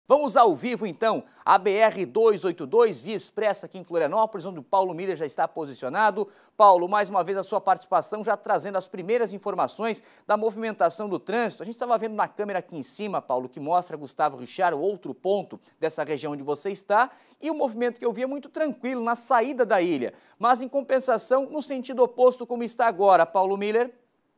Vamos ao vivo então, a BR-282, via expressa aqui em Florianópolis, onde o Paulo Miller já está posicionado. Paulo, mais uma vez a sua participação, já trazendo as primeiras informações da movimentação do trânsito. A gente estava vendo na câmera aqui em cima, Paulo, que mostra Gustavo Richard, o outro ponto dessa região onde você está, e o movimento que eu vi é muito tranquilo na saída da ilha, mas em compensação no sentido oposto como está agora, Paulo Miller.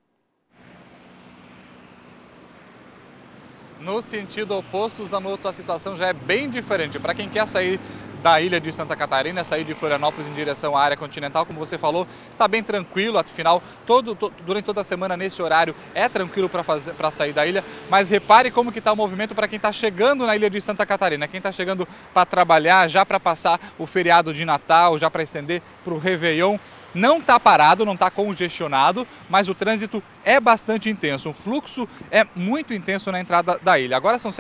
No sentido oposto, Zanotto, a situação já é bem diferente. Para quem quer sair da ilha de Santa Catarina, sair de Florianópolis em direção à área continental, como você falou, está bem tranquilo, afinal, durante toda a semana nesse horário é tranquilo para sair da ilha, mas repare como que está o movimento para quem está chegando na ilha de Santa Catarina, quem está chegando para trabalhar, já para passar o feriado de Natal, já para estender para o Réveillon. Não está parado, não está congestionado, mas o trânsito é bastante intenso. O fluxo é muito intenso na entrada da ilha. Agora são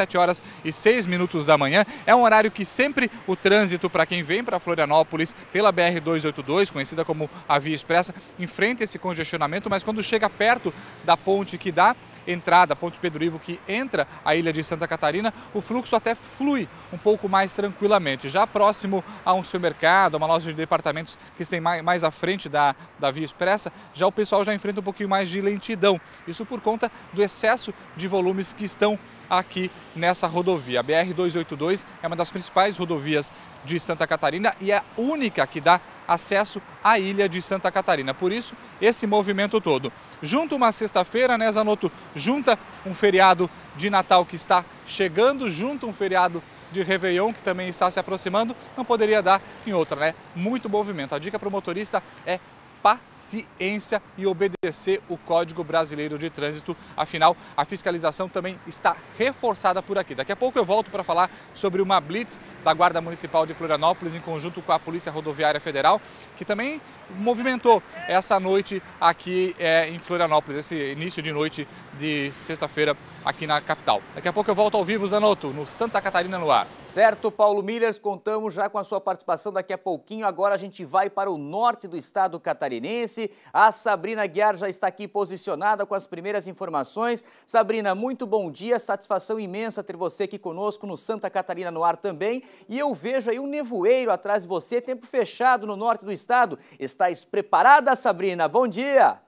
7h06 da manhã. É um horário que sempre o trânsito para quem vem para Florianópolis pela BR-282, conhecida como a Via Expressa, enfrenta esse congestionamento, mas quando chega perto da ponte que dá entrada, ponte Pedro Ivo, que entra a ilha de Santa Catarina, o fluxo até flui um pouco mais tranquilamente. Já próximo a um supermercado, a uma loja de departamentos que tem mais à frente da Via Expressa, já o pessoal já enfrenta um pouquinho mais de lentidão. Isso por conta do excesso de volumes que estão aqui nessa rodovia. A BR-282 é uma das principais rodovias de Santa Catarina e é a única que dá acesso à ilha de Santa Catarina. Por isso, esse movimento todo. Junta uma sexta-feira, né, Zanotto? Junta um feriado de Natal que está chegando, junta um feriado de Réveillon que também está se aproximando, não poderia dar em outra, né? Muito movimento. A dica para o motorista é paciência e obedecer o Código Brasileiro de Trânsito. Afinal, a fiscalização também está reforçada por aqui. Daqui a pouco eu volto para falar sobre uma blitz da Guarda Municipal de Florianópolis em conjunto com a Polícia Rodoviária Federal, que também movimentou essa noite aqui em Florianópolis, esse início de noite de sexta-feira aqui na capital. Daqui a pouco eu volto ao vivo, Zanotto, no Santa Catarina no ar. Certo, Paulo Miller, contamos já com a sua participação daqui a pouquinho. Agora a gente vai para o norte do estado catarinense. A Sabrina Guiar já está aqui posicionada com as primeiras informações. Sabrina, muito bom dia, satisfação imensa ter você aqui conosco no Santa Catarina no ar também. E eu vejo aí um nevoeiro atrás de você, tempo fechado no norte do estado. Estás preparada, Sabrina? Bom dia!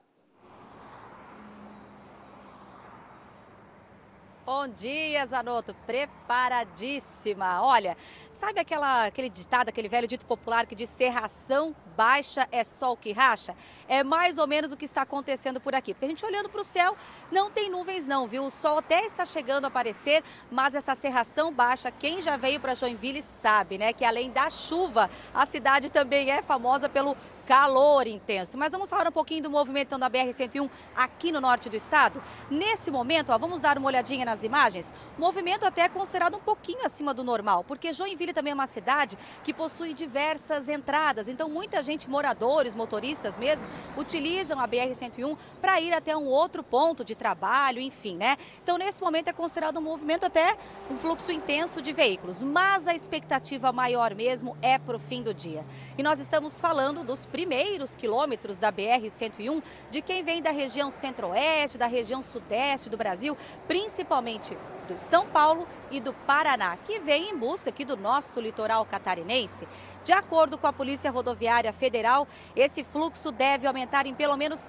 Bom dia, Zanotto, preparadíssima. Olha, sabe aquele ditado, aquele velho dito popular que diz cerração baixa é sol que racha? É mais ou menos o que está acontecendo por aqui, porque a gente olhando para o céu não tem nuvens não, viu? O sol até está chegando a aparecer, mas essa cerração baixa, quem já veio para Joinville sabe, né? Que além da chuva, a cidade também é famosa pelo calor intenso. Mas vamos falar um pouquinho do movimento então, da BR-101 aqui no norte do estado. Nesse momento, ó, vamos dar uma olhadinha nas imagens. O movimento até é considerado um pouquinho acima do normal, porque Joinville também é uma cidade que possui diversas entradas. Então, muita gente, moradores, motoristas mesmo, utilizam a BR-101 para ir até um outro ponto de trabalho, enfim, né? Então, nesse momento é considerado um movimento até um fluxo intenso de veículos. Mas a expectativa maior mesmo é para o fim do dia. E nós estamos falando dos primeiros quilômetros da BR-101 de quem vem da região centro-oeste, da região sudeste do Brasil, principalmente do São Paulo e do Paraná, que vem em busca aqui do nosso litoral catarinense. De acordo com a Polícia Rodoviária Federal, esse fluxo deve aumentar em pelo menos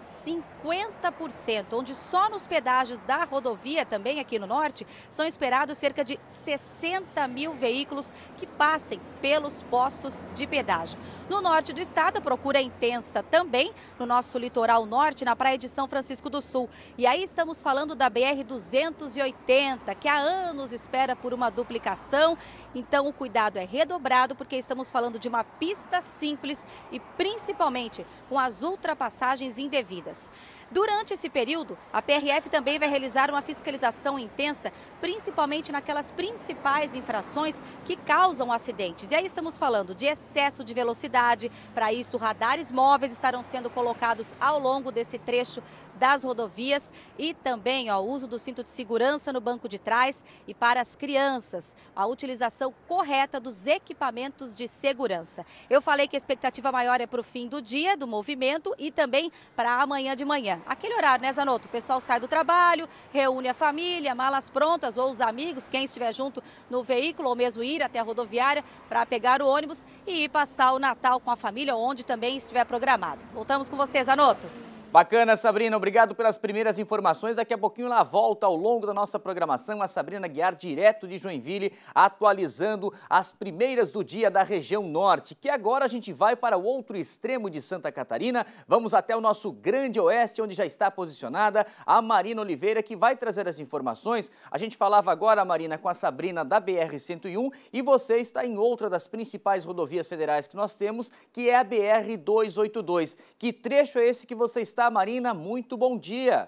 50%, onde só nos pedágios da rodovia, também aqui no norte, são esperados cerca de 60 mil veículos que passem pelos postos de pedágio. No norte do estado, a procura é intensa também no nosso litoral norte, na praia de São Francisco do Sul. E aí estamos falando da BR-280, que há anos espera por uma duplicação. Então o cuidado é redobrado porque estamos falando de uma pista simples e principalmente com as ultrapassagens indevidas. Durante esse período, a PRF também vai realizar uma fiscalização intensa, principalmente naquelas principais infrações que causam acidentes. E aí estamos falando de excesso de velocidade. Para isso, radares móveis estarão sendo colocados ao longo desse trecho das rodovias e também o uso do cinto de segurança no banco de trás e para as crianças, a utilização correta dos equipamentos de segurança. Eu falei que a expectativa maior é para o fim do dia, do movimento e também para amanhã de manhã. Aquele horário, né, Zanotto? O pessoal sai do trabalho, reúne a família, malas prontas ou os amigos, quem estiver junto no veículo ou mesmo ir até a rodoviária para pegar o ônibus e ir passar o Natal com a família, onde também estiver programado. Voltamos com você, Zanotto. Bacana, Sabrina. Obrigado pelas primeiras informações. Daqui a pouquinho ela volta ao longo da nossa programação, a Sabrina Guiar, direto de Joinville, atualizando as primeiras do dia da região norte, que agora a gente vai para o outro extremo de Santa Catarina. Vamos até o nosso grande oeste, onde já está posicionada a Marina Oliveira, que vai trazer as informações. A gente falava agora, Marina, com a Sabrina da BR-101 e você está em outra das principais rodovias federais que nós temos, que é a BR-282. Que trecho é esse que você está, Marina? Muito bom dia.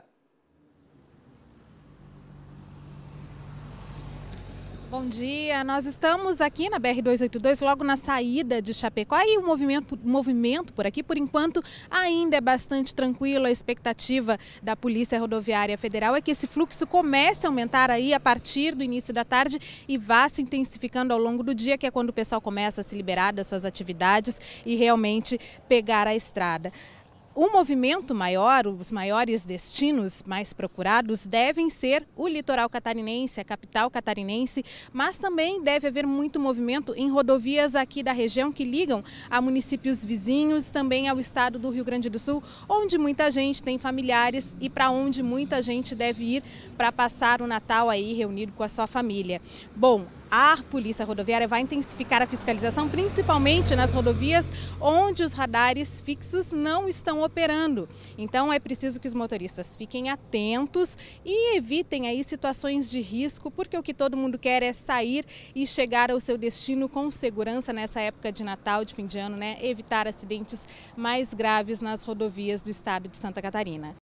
Bom dia, nós estamos aqui na BR-282, logo na saída de Chapecó, e o movimento por aqui, por enquanto, ainda é bastante tranquilo. A expectativa da Polícia Rodoviária Federal é que esse fluxo comece a aumentar aí a partir do início da tarde e vá se intensificando ao longo do dia, que é quando o pessoal começa a se liberar das suas atividades e realmente pegar a estrada. O movimento maior, os maiores destinos mais procurados devem ser o litoral catarinense, a capital catarinense, mas também deve haver muito movimento em rodovias aqui da região que ligam a municípios vizinhos, também ao estado do Rio Grande do Sul, onde muita gente tem familiares e para onde muita gente deve ir para passar o Natal aí reunido com a sua família. Bom, a Polícia Rodoviária vai intensificar a fiscalização, principalmente nas rodovias onde os radares fixos não estão operando. Então é preciso que os motoristas fiquem atentos e evitem aí situações de risco, porque o que todo mundo quer é sair e chegar ao seu destino com segurança nessa época de Natal, de fim de ano, né? Evitar acidentes mais graves nas rodovias do estado de Santa Catarina.